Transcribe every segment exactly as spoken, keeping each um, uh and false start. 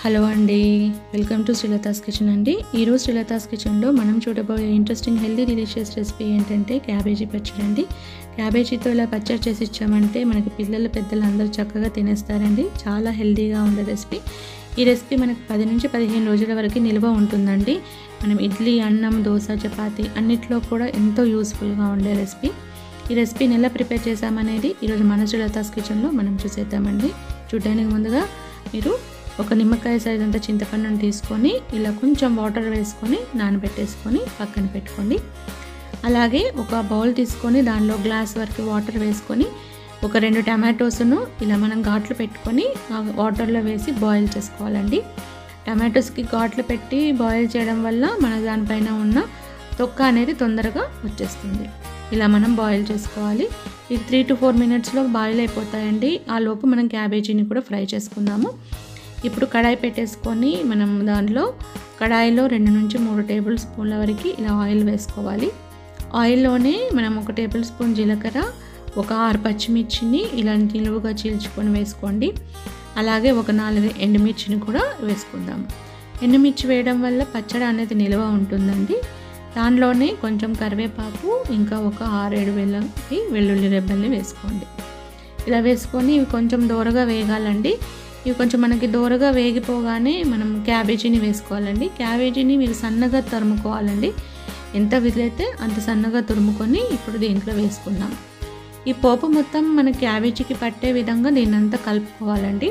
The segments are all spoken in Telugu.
హలో అండి, వెల్కమ్ టు శ్రీలతాస్ కిచెన్ అండి. ఈరోజు శ్రీలతాస్ కిచెన్లో మనం చూడబోయే ఇంట్రెస్టింగ్ హెల్దీ డిలీషియస్ రెసిపీ ఏంటంటే క్యాబేజీ పచ్చడి అండి. క్యాబేజీతో ఇలా పచ్చడి చేసి ఇచ్చామంటే మనకి పిల్లలు పెద్దలు అందరూ చక్కగా తినేస్తారండి. చాలా హెల్దీగా ఉండే రెసిపీ. ఈ రెసిపీ మనకి పది నుంచి పదిహేను రోజుల వరకు నిల్వ ఉంటుందండి. మనం ఇడ్లీ, అన్నం, దోశ, చపాతి అన్నిట్లో కూడా ఎంతో యూస్ఫుల్గా ఉండే రెసిపీ. ఈ రెసిపీని ఎలా ప్రిపేర్ చేసామనేది ఈరోజు మన శ్రీలతాస్ కిచెన్లో మనం చూసేద్దామండి. చూడడానికి ముందుగా మీరు ఒక నిమ్మకాయ సైజ్ అంత చింతపండును తీసుకొని ఇలా కొంచెం వాటర్ వేసుకొని నానబెట్టేసుకొని పక్కన పెట్టుకోండి. అలాగే ఒక బౌల్ తీసుకొని దానిలో గ్లాస్ వరకు వాటర్ వేసుకొని ఒక రెండు టమాటోస్ను ఇలా మనం ఘాట్లు పెట్టుకొని వాటర్లో వేసి బాయిల్ చేసుకోవాలండి. టమాటోస్కి ఘాట్లు పెట్టి బాయిల్ చేయడం వల్ల మన దానిపైన ఉన్న తొక్క అనేది తొందరగా వచ్చేస్తుంది. ఇలా మనం బాయిల్ చేసుకోవాలి. ఇది త్రీ టు ఫోర్ మినిట్స్లో బాయిల్ అయిపోతాయండి. ఆ లోపు మనం క్యాబేజీని కూడా ఫ్రై చేసుకుందాము. ఇప్పుడు కడాయి పెట్టేసుకొని మనం దానిలో కడాయిలో రెండు నుంచి మూడు టేబుల్ స్పూన్ల వరకు ఇలా ఆయిల్ వేసుకోవాలి. ఆయిల్లోనే మనం ఒక టేబుల్ స్పూన్ జీలకర్ర, ఒక ఆరు పచ్చిమిర్చిని ఇలా నిలువుగా చీల్చుకొని వేసుకోండి. అలాగే ఒక నాలుగు ఎండుమిర్చిని కూడా వేసుకుందాం. ఎండుమిర్చి వేయడం వల్ల పచ్చడి అనేది నిల్వ ఉంటుందండి. దానిలోనే కొంచెం కరివేపాకు, ఇంకా ఒక ఆరేడు వెల్లుల్లి వెల్లుల్లి రెబ్బల్ని వేసుకోండి. ఇలా వేసుకొని ఇవి కొంచెం దోరగా వేగాలండి. ఇవి కొంచెం మనకి దోరగా వేగిపోగానే మనం క్యాబేజీని వేసుకోవాలండి. క్యాబేజీని మీరు సన్నగా తరుముకోవాలండి. ఎంత వీలైతే అంత సన్నగా తురుముకొని ఇప్పుడు దీంట్లో వేసుకుందాం. ఈ పోపు మొత్తం మన క్యాబేజీకి పట్టే విధంగా దీన్నంతా కలుపుకోవాలండి.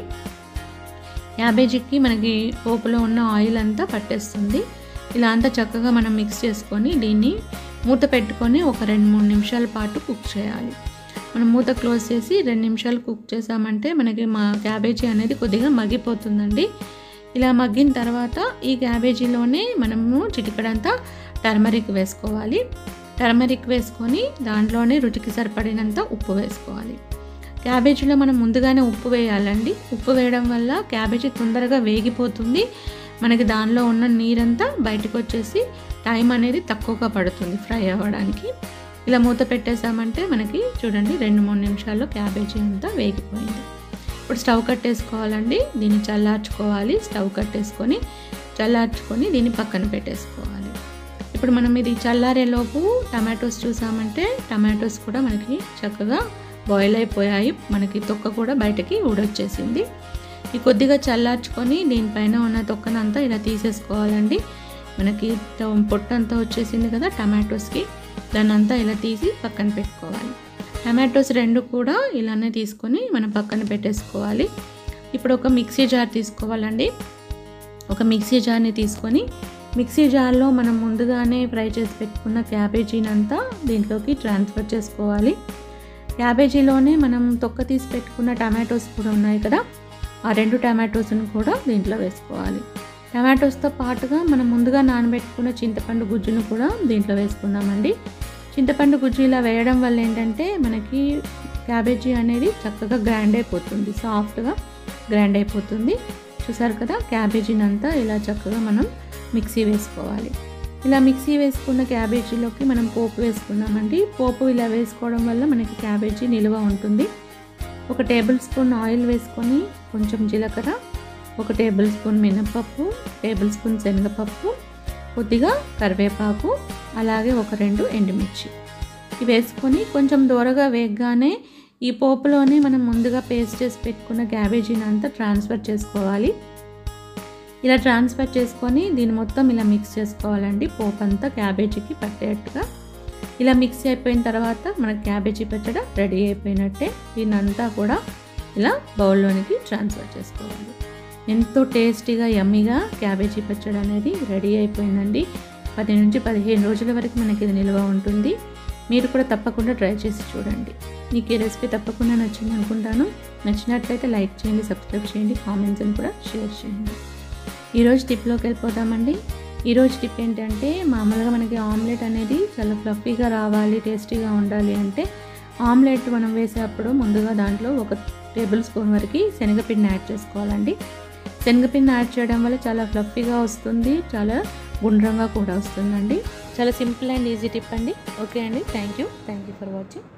క్యాబేజీకి మనకి పోపులో ఉన్న ఆయిల్ అంతా పట్టేస్తుంది. ఇలా అంతా చక్కగా మనం మిక్స్ చేసుకొని దీన్ని మూత పెట్టుకొని ఒక రెండు మూడు నిమిషాల పాటు కుక్ చేయాలి. మనం మూత క్లోజ్ చేసి రెండు నిమిషాలు కుక్ చేసామంటే మనకి మా క్యాబేజీ అనేది కొద్దిగా మగ్గిపోతుందండి. ఇలా మగ్గిన తర్వాత ఈ క్యాబేజీలోనే మనము చిటికడంతా టర్మరిక్ వేసుకోవాలి. టర్మరిక్ వేసుకొని దాంట్లోనే రుచికి సరిపడినంత ఉప్పు వేసుకోవాలి. క్యాబేజీలో మనం ముందుగానే ఉప్పు వేయాలండి. ఉప్పు వేయడం వల్ల క్యాబేజీ తొందరగా వేగిపోతుంది. మనకి దానిలో ఉన్న నీరంతా బయటకు వచ్చేసి టైం అనేది తక్కువగా పడుతుంది ఫ్రై అవ్వడానికి. ఇలా మూత పెట్టేసామంటే మనకి చూడండి రెండు మూడు నిమిషాల్లో క్యాబేజీ అంతా వేగిపోయింది. ఇప్పుడు స్టవ్ కట్టేసుకోవాలండి. దీన్ని చల్లార్చుకోవాలి. స్టవ్ కట్టేసుకొని చల్లార్చుకొని దీన్ని పక్కన పెట్టేసుకోవాలి. ఇప్పుడు మనం ఇది చల్లారేలోపు టమాటోస్ చూసామంటే టమాటోస్ కూడా మనకి చక్కగా బాయిల్ అయిపోయాయి. మనకి తొక్క కూడా బయటకి ఊడొచ్చేసింది. ఈ కొద్దిగా చల్లార్చుకొని దీనిపైన ఉన్న తొక్కనంతా ఇలా తీసేసుకోవాలండి. మనకి పొట్టంతా వచ్చేసింది కదా టమాటోస్కి, దాన్ని అంతా ఇలా తీసి పక్కన పెట్టుకోవాలి. టమాటోస్ రెండు కూడా ఇలానే తీసుకొని మనం పక్కన పెట్టేసుకోవాలి. ఇప్పుడు ఒక మిక్సీ జార్ తీసుకోవాలండి. ఒక మిక్సీ జార్ని తీసుకొని మిక్సీ జార్లో మనం ముందుగానే ఫ్రై చేసి పెట్టుకున్న క్యాబేజీని అంతా దీంట్లోకి ట్రాన్స్ఫర్ చేసుకోవాలి. క్యాబేజీలోనే మనం తొక్క తీసి పెట్టుకున్న టమాటోస్ కూడా ఉన్నాయి కదా, ఆ రెండు టమాటోస్ని కూడా దీంట్లో వేసుకోవాలి. టమాటోస్తో పాటుగా మనం ముందుగా నానబెట్టుకున్న చింతపండు గుజ్జును కూడా దీంట్లో వేసుకుందామండి. చింతపండు గుజ్జు ఇలా వేయడం వల్ల ఏంటంటే మనకి క్యాబేజీ అనేది చక్కగా గ్రైండ్ అయిపోతుంది, సాఫ్ట్గా గ్రైండ్ అయిపోతుంది. చూసారు కదా, క్యాబేజీని అంతా ఇలా చక్కగా మనం మిక్సీ వేసుకోవాలి. ఇలా మిక్సీ వేసుకున్న క్యాబేజీలోకి మనం పోపు వేసుకుందామండి. పోపు ఇలా వేసుకోవడం వల్ల మనకి క్యాబేజీ నిల్వ ఉంటుంది. ఒక టేబుల్ స్పూన్ ఆయిల్ వేసుకొని కొంచెం జీలకర్ర, ఒక టేబుల్ స్పూన్ మినపప్పు, టేబుల్ స్పూన్ శనగపప్పు, కొద్దిగా కరివేపాకు, అలాగే ఒక రెండు ఎండుమిర్చి ఇవి వేసుకొని కొంచెం దూరగా వేగగానే ఈ పోపులోనే మనం ముందుగా పేస్ట్ చేసి పెట్టుకున్న క్యాబేజీని అంతా ట్రాన్స్ఫర్ చేసుకోవాలి. ఇలా ట్రాన్స్ఫర్ చేసుకొని దీన్ని మొత్తం ఇలా మిక్స్ చేసుకోవాలండి. పోపు అంతా క్యాబేజీకి పట్టేట్టుగా ఇలా మిక్స్ అయిపోయిన తర్వాత మనకి క్యాబేజీ పచ్చడి రెడీ అయిపోయినట్టే. దీన్నంతా కూడా ఇలా బౌల్లోనికి ట్రాన్స్ఫర్ చేసుకోవాలి. ఎంతో టేస్టీగా యమ్మీగా క్యాబేజీ పచ్చడి అనేది రెడీ అయిపోయిందండి. పది నుంచి పదిహేను రోజుల వరకు మనకి ఇది నిల్వ ఉంటుంది. మీరు కూడా తప్పకుండా ట్రై చేసి చూడండి. మీకు ఈ రెసిపీ తప్పకుండా నచ్చింది అనుకుంటాను. నచ్చినట్లయితే లైక్ చేయండి, సబ్స్క్రైబ్ చేయండి, కామెంట్స్ని కూడా షేర్ చేయండి. ఈరోజు టిప్లోకి వెళ్ళిపోతామండి. ఈరోజు టిప్ ఏంటంటే మామూలుగా మనకి ఆమ్లెట్ అనేది చాలా ఫ్లఫీగా రావాలి, టేస్టీగా ఉండాలి అంటే ఆమ్లెట్ మనం వేసేటప్పుడు ముందుగా దాంట్లో ఒక టేబుల్ స్పూన్ వరకు శనగపిండి యాడ్ చేసుకోవాలండి. శనగపిండి యాడ్ చేయడం వల్ల చాలా ఫ్లఫీగా వస్తుంది, చాలా గుండ్రంగా కూడా వస్తుందండి. చాలా సింపుల్ అండ్ ఈజీ టిప్ అండి. ఓకే అండి, thank you thank you for watching.